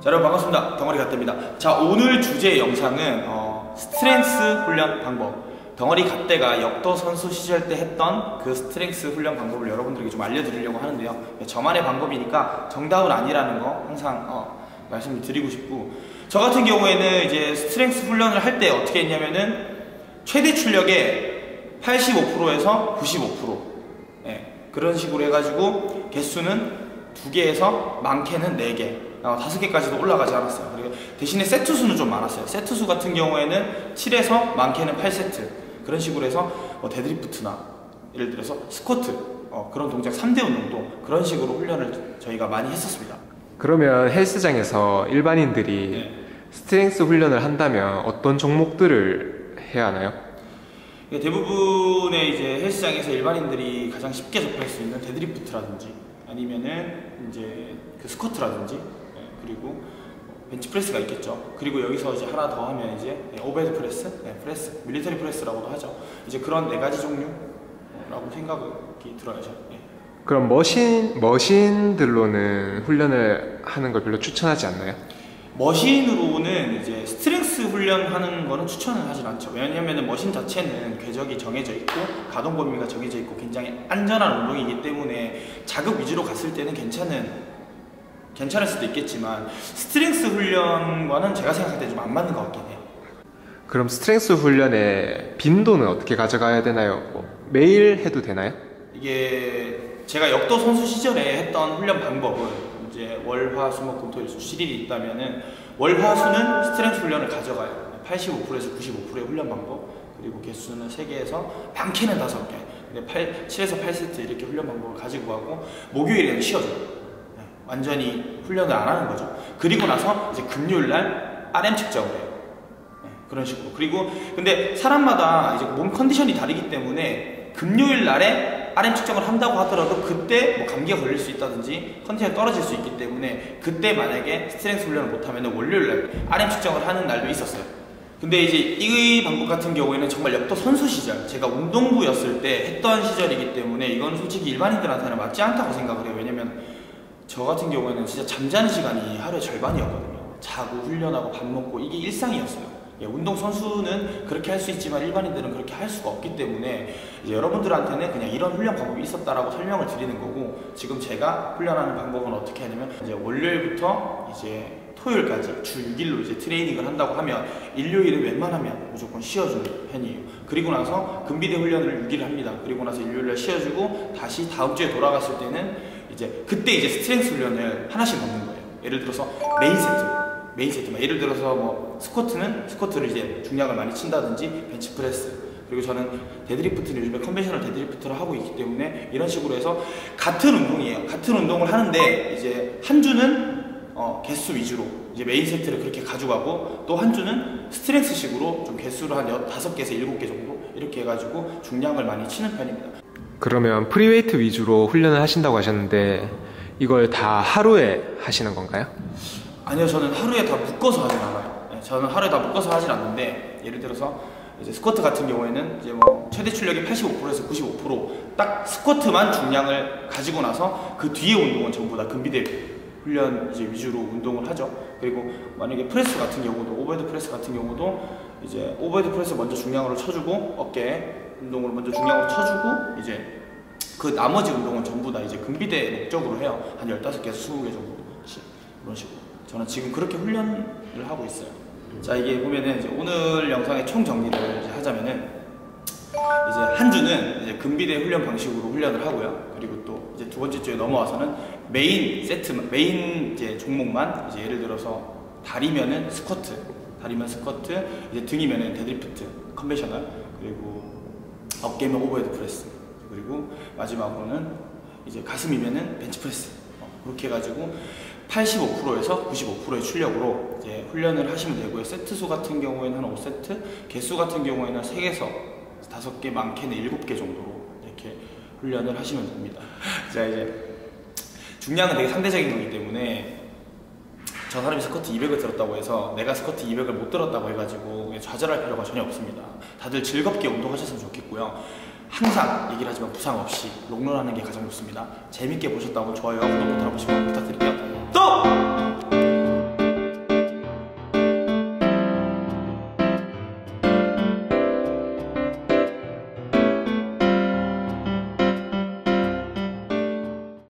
자, 여러분 반갑습니다. 덩어리 갓대입니다. 자, 오늘 주제 영상은 스트렝스 훈련 방법. 덩어리 갓대가 역도 선수 시절 때 했던 그 스트렝스 훈련 방법을 여러분들에게 좀 알려드리려고 하는데요. 저만의 방법이니까 정답은 아니라는 거 항상 말씀을 드리고 싶고, 저 같은 경우에는 이제 스트렝스 훈련을 할 때 어떻게 했냐면은 최대 출력의 85%에서 95%, 그런 식으로 해가지고 개수는 2개에서 많게는 4개, 5개까지도 올라가지 않았어요. 그리고 대신에 세트 수는 좀 많았어요. 세트 수 같은 경우에는 7에서 많게는 8세트, 그런 식으로 해서 데드리프트나 예를 들어서 스쿼트, 그런 동작 3대 운동도 그런 식으로 훈련을 저희가 많이 했었습니다. 그러면 헬스장에서 일반인들이 스트렝스 훈련을 한다면 어떤 종목들을 해야 하나요? 대부분의 이제 헬스장에서 일반인들이 가장 쉽게 접할 수 있는 데드리프트라든지 아니면은 이제 그 스쿼트라든지, 그리고 벤치프레스가 있겠죠. 그리고 여기서 이제 하나 더 하면 이제 오버헤드 프레스, 프레스, 밀리터리 프레스라고도 하죠. 이제 그런 4가지 종류라고 생각이 들어요. 그럼 머신들로는 훈련을 하는 걸 별로 추천하지 않나요? 머신으로는 이제 스트렝스 훈련하는 거는 추천을 하진 않죠. 왜냐하면 머신 자체는 궤적이 정해져 있고 가동 범위가 정해져 있고 굉장히 안전한 운동이기 때문에 자극 위주로 갔을 때는 괜찮을 수도 있겠지만 스트렝스 훈련과는 제가 생각할 때 좀 안 맞는 것 같긴 해요. 그럼 스트렝스 훈련의 빈도는 어떻게 가져가야 되나요? 매일 해도 되나요? 이게 제가 역도 선수 시절에 했던 훈련 방법은 이제 월, 화, 수, 목, 금, 토, 일, 수 7일이 있다면은 월, 화, 수는 스트렝스 훈련을 가져가요. 85%에서 95%의 훈련 방법, 그리고 개수는 3개에서 많게는 5개, 근데 7에서 8세트 이렇게 훈련 방법을 가지고 가고, 목요일에는 쉬어줘요. 완전히 훈련을 안 하는 거죠. 그리고 나서 이제 금요일날 RM 측정을 해요. 그런 식으로. 그리고 근데 사람마다 이제 몸 컨디션이 다르기 때문에 금요일 날에 RM 측정을 한다고 하더라도 그때 뭐 감기가 걸릴 수 있다든지 컨디션이 떨어질 수 있기 때문에 그때 만약에 스트렝스 훈련을 못하면 월요일날 RM 측정을 하는 날도 있었어요. 근데 이제 이 방법 같은 경우에는 정말 역도 선수 시절, 제가 운동부였을 때 했던 시절이기 때문에 이건 솔직히 일반인들한테는 맞지 않다고 생각을 해요. 왜냐면 저 같은 경우에는 진짜 잠자는 시간이 하루의 절반이었거든요. 자고 훈련하고 밥 먹고 이게 일상이었어요. 운동선수는 그렇게 할 수 있지만 일반인들은 그렇게 할 수가 없기 때문에 이제 여러분들한테는 그냥 이런 훈련 방법이 있었다라고 설명을 드리는 거고, 지금 제가 훈련하는 방법은 어떻게 하냐면 이제 월요일부터 이제 토요일까지 주 6일로 이제 트레이닝을 한다고 하면 일요일은 웬만하면 무조건 쉬어주는 편이에요. 그리고 나서 금비대 훈련을 6일 합니다. 그리고 나서 일요일날 쉬어주고 다시 다음 주에 돌아갔을 때는 이제 그때 이제 스트렝스 훈련을 하나씩 넣는 거예요. 예를 들어서 메인 세트, 예를 들어서 뭐 스쿼트를 이제 중량을 많이 친다든지 벤치프레스, 그리고 저는 데드리프트는 요즘에 컨벤셔널 데드리프트를 하고 있기 때문에 이런 식으로 해서 같은 운동이에요. 같은 운동을 하는데 이제 한 주는 개수 위주로 이제 메인 세트를 그렇게 가져가고, 또 한 주는 스트렝스식으로 좀 개수를 한 5개에서 7개 정도 이렇게 해가지고 중량을 많이 치는 편입니다. 그러면 프리웨이트 위주로 훈련을 하신다고 하셨는데 이걸 다 하루에 하시는 건가요? 아니요, 저는 하루에 다 묶어서 하진 않아요. 저는 하루에 다 묶어서 하진 않는데, 예를 들어서 이제 스쿼트 같은 경우에는 이제 뭐 최대 출력이 85%에서 95%, 딱 스쿼트만 중량을 가지고 나서 그 뒤에 운동은 전부 다 금비대 훈련 이제 위주로 운동을 하죠. 그리고 만약에 프레스 같은 경우도, 오버헤드 프레스 같은 경우도 이제 오버헤드 프레스 먼저 중량으로 쳐주고, 어깨 운동으로 먼저 중량으로 쳐주고, 이제 그 나머지 운동은 전부 다 이제 금비대 목적으로 해요. 한 15개에서 20개 정도씩, 그런 식으로. 저는 지금 그렇게 훈련을 하고 있어요. 자, 이게 보면은 이제 오늘 영상의 총 정리를 이제 하자면은, 이제 한 주는 이제 금비대 훈련 방식으로 훈련을 하고요. 그리고 또 이제 두 번째 주에 넘어와서는 메인 이제 종목만, 이제 예를 들어서 다리면은 스쿼트, 이제 등이면은 데드리프트, 컨벤셔널, 그리고 어깨면 오버헤드 프레스, 그리고 마지막으로는 이제 가슴이면은 벤치프레스, 그렇게 해가지고 85%에서 95%의 출력으로 이제 훈련을 하시면 되고요. 세트 수 같은 경우에는 한 5세트, 개수 같은 경우에는 3개에서 5개, 많게는 7개 정도로 이렇게 훈련을 하시면 됩니다. 자, 이제 중량은 되게 상대적인 거기 때문에 저 사람이 스쿼트 200을 들었다고 해서 내가 스쿼트 200을 못 들었다고 해가지고 좌절할 필요가 전혀 없습니다. 다들 즐겁게 운동하셨으면 좋겠고요. 항상 얘기를 하지만 부상 없이 롱런하는 게 가장 좋습니다. 재밌게 보셨다고 좋아요와 구독 버튼 한 번씩